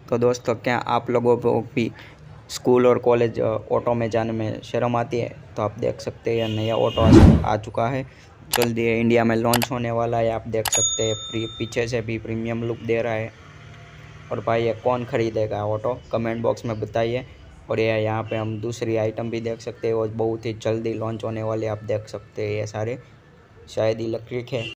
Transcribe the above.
तो दोस्तों, क्या आप लोगों को भी स्कूल और कॉलेज ऑटो में जाने में शर्म आती है? तो आप देख सकते हैं, नया ऑटो आ चुका है। जल्दी इंडिया में लॉन्च होने वाला है। आप देख सकते हैं, पीछे से भी प्रीमियम लुक दे रहा है। और भाई, ये कौन खरीदेगा ऑटो? कमेंट बॉक्स में बताइए। और ये यहाँ पे हम दूसरी आइटम भी देख सकते हैं, और बहुत ही जल्दी लॉन्च होने वाले आप देख सकते हैं। ये सारे शायद इलेक्ट्रिक है।